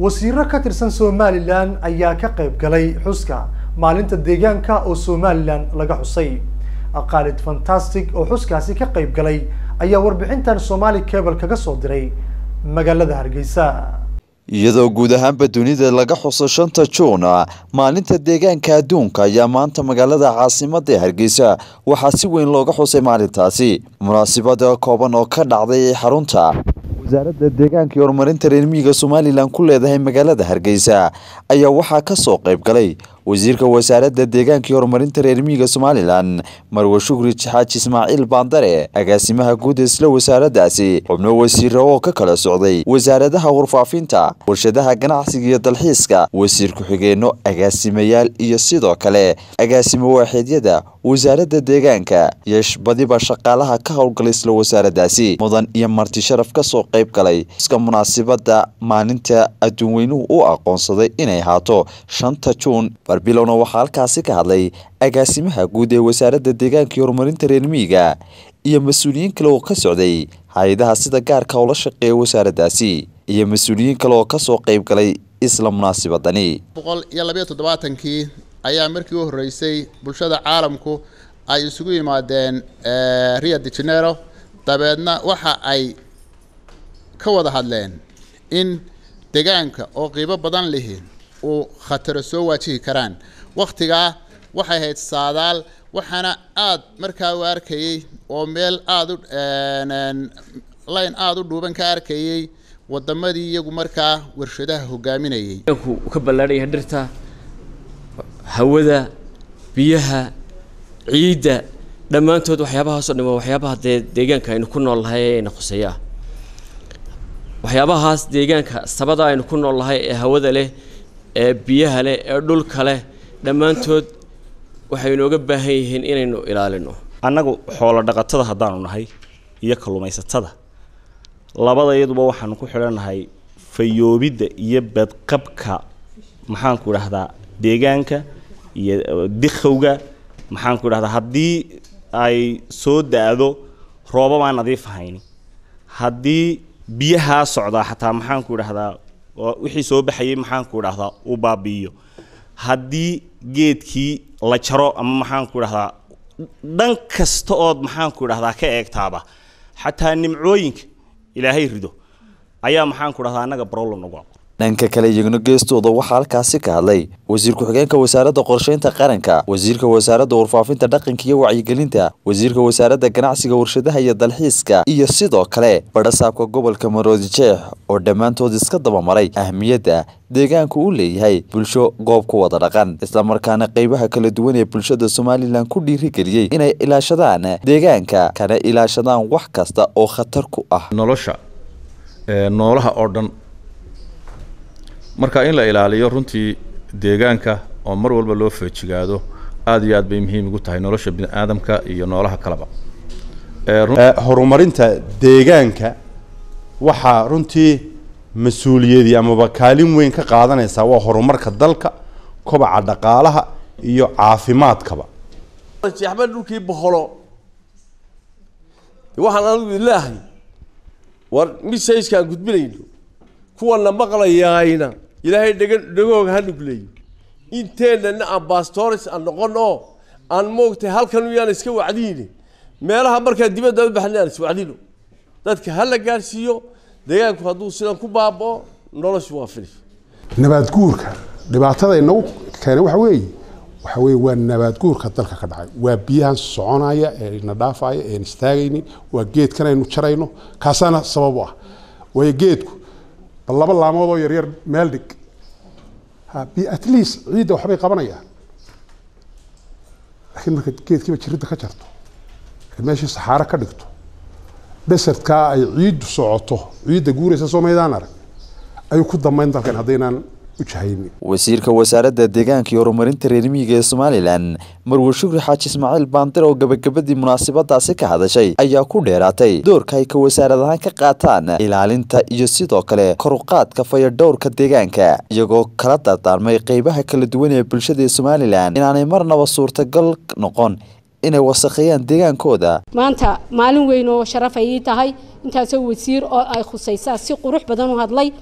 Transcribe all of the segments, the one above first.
wasiirro ka tirsan Somaliland ayaa ka qayb galay xuska maalinta deegaanka oo Somaliland laga xusay. Aqaalid fantastic oo xuskaasi ka qayb galay ayaa warbixintan Somali Cable kaga soo diray magaalada Hargeysa. iyadoo guud ahaanba dunida laga xuso 5 Juun maalinta deegaanka adduunka ayaa maanta magaalada caasimadda Hargeysa waxaa si weyn looga xusay maalintaasi. Munaasabada kooban oo ka dhacday xarunta wasaaradda deegaanka iyo horumarinta reer miyiga Somaliland ku leedahay magaalada Hargeysa ayaa waxaa ka soo qayb galay wasiirka wasaaradda deegaanka iyo horumarinta reer miyiga Somaliland Marwo Shukri Xaaji Ismaaciil Baandare agaasimaha guud isla wasaaraddaasi xubno wasiirro oo ka kala socday wasaaradaha warfaafinta warshadaha ganacsiga iyo dalxiiska wasiir ku-xigeenno agaasimayaal iyo sidoo kale agaasimo waaxeedyada wasaaradda deegaanka iyo badiba shaqaalaha ka howlgalay isla wasaaraddaasi mudan iyo marti sharaf ka soo qayb galay iska munaasabada maalinta adduunweynuhu u aqoonsaday inay haato 5 Juun barbilowna waxaa halkaasi ka hadlay agaasimaha guud ee wasaaradda deegaanka iyo horumarinta reer miyiga iyo mas'uuliyiin kale oo ka socday hay'adaha sida gaarka oo la shaqeeya wasaaraddaasi iyo mas'uuliyiin kale oo ka soo qayb galay isla munaasabadani 172 ayaa markii u horeysay bulshada caalamku ay isugu yimaadeen Rio de Janeiro dabeedna waxa ay ka wada hadleen in deegaanka oo qiimo badan leh oo khatar soo waajihi karaan waqtiga waxay hayd saadaal waxana aad markaa u arkayay oo meel aad u line aad u dhuuban ka arkayay wadamadii iyagu markaa warshadaha hogaaminayay ka ballaaray dhirta hawada biyaha ciida dhamaantood waxyaabahaas oo dhimo waxyaabaha deegaanka aynu ku noolahay ee naqusaya waxyaabahaas deegaanka sabada aynu ku noolahay ee hawada leh ee biyaha leh ee dhulka leh dhamaantood waxay inooga baahan yihiin inaynu ilaalino annagu xoolo dhaqatada hadaan nahay iyo kalluumaysatada labadayaduba waxaan ku xiranahay fayoobida iyo badqabka maxaan ku raahdaa deegaanka iyo dikhowga maxaan ku raahdaa hadii ay soo daado roobaba aan nadiif ahayn hadii biyaha socda xataa maxaan ku raahdaa wixii soo baxayay maxaan ku raahdaa u baabiyo hadii geedkii la jaro ama maxaan ku raahdaa dhan kasta oo maxaan ku raahdaa ka eegtaaba xataa nimcooyinka ilaahay rido ayaa maxaan ku raahdaa anaga problem nagu dhanka kale iyaguna geestooda waxaa halkaasi ka hadlay wasiir ku-xigeenka wasaaradda qorsheynta qaranka wasiirka wasaaradda warfaafinta dhaqanka iyo wacyigelinta wasiirka wasaaradda ganacsiga warshadaha iyo dalxiiska iyo sidoo kale badhasaabka gobolka Maroodi Jeex oo dhammaantood iska daba maray ahmiyadda deegaanku uu leeyahay bulsho goob ku wada dhaqan isla markaana qaybaha kala duwan ee bulshada Somaliland ku dhiirigeliyay inay ilaashadaan deegaanka kana ilaashadaan wax kasta oo khatar ku ah nolosha noolaha oo dhan marka in la ilaaliyo runtii deegaanka oo mar walba loo feejigaado aad iyo aad bay muhiim ugu tahay nolosha bini'aadamka iyo noolaha kaleba horumarinta deegaanka waxa runtii mas'uuliyadii ama kaalin weyn ka qaadanaysa waa horumarka dalka kobaca dhaqaalaha iyo caafimaadkaba jeexba dhulkii boqolo waxaan anigu ilaahay war message-ka gudbinayno kuwana maqlayayna ilaahay dhagooga ha nugleeyo inteena ambassadors aan noqono aan moogtay halkan u yaan iska wacdiin meelaha marka dibadda u baxnaan is wacdiino dadka hal gaarsiiyo deegaanku haduu sidan ku baabo noloshu waa filish nabaad guurka dhibaatada inuu keenay waxa weeye waa nabaad guurka dalka ka dhacay waa biyahan soconaya ee ina dhaafaya ee istaagaynin waa geedkan aynu jarayno kaasana sabab ah way geedku laba laamood oo yar yar meel dhig at least ciidda waxbay qabanayaan laakiin marka geedkiiba jirida ka jarto meeshii saxaara ka dhigto desertka ay ciiddu socoto ciidda guuraysa Soomaaliland arag ay ku damayn dalkan hadeynaan u jahayni wasiirka wasaaradda deegaanka iyo horumarinta reer miyiga ee Somaliland Marwo Shukri Xaaji Ismaaciil Baandare oo gabagabadii munaasabadaasi ka hadashay ayaa ku dheeraatay doorka ay ka wasaaradahan ka qaataan ilaalinta iyo sidoo kale kor u qaadka fayadhowrka deegaanka iyagoo kala dardaarmay qaybaha kala duwan ee bulshada Somaliland inaanay marnaba suurtagal noqon inay wasakheeyaan deegaankooda maanta maalin weyn oo sharaf ay tahay intaas wasiir oo ay khusaysaa si qurux badan u hadlay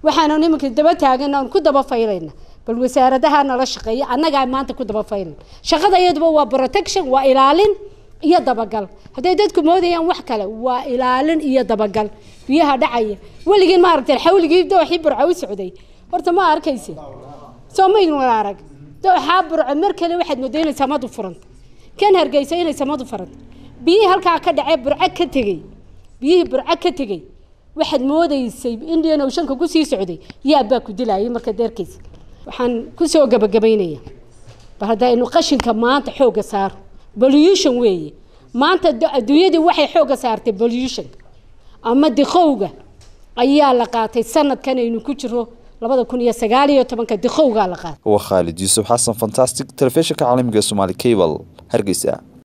waxaanu nimanka daba taagan oo ku daba faylayna bal wasaaradaha nala shaqeeya annaga maanta ku daba faylan shaqada iyaduba waa protection waa ilaalin iyo dabagal haday dadku moodayaan wax kale waa ilaalin iyo dabagal biyaha dhacaya waligeen ma aragtay xawligii dooxii burco u socday horta ma arkaysi soomayn wala arag dooxa burco mar kale waxaad moodeenaysaa madu furan kan hargeysa inay samadu furan biyaha halka ka dhacay burco ka tagay biyihii burco ka tagay waxaad moodaysay Indian Ocean ku sii socday yaa baa ku dilaayay marka deerkiisa waxaan ku soo gabagabaynayaa bahada inuu qashinka maanta xooga saar pollution weeye maanta adduunyadu waxay xooga saartay pollution ama diqowga ayaa la qaatay sanadkan aynu ku jiro 2019 diqowga la qaatay waa Khalid Yusuf Xasan Fantastic Television caalamiga Somali Cable Hargeysa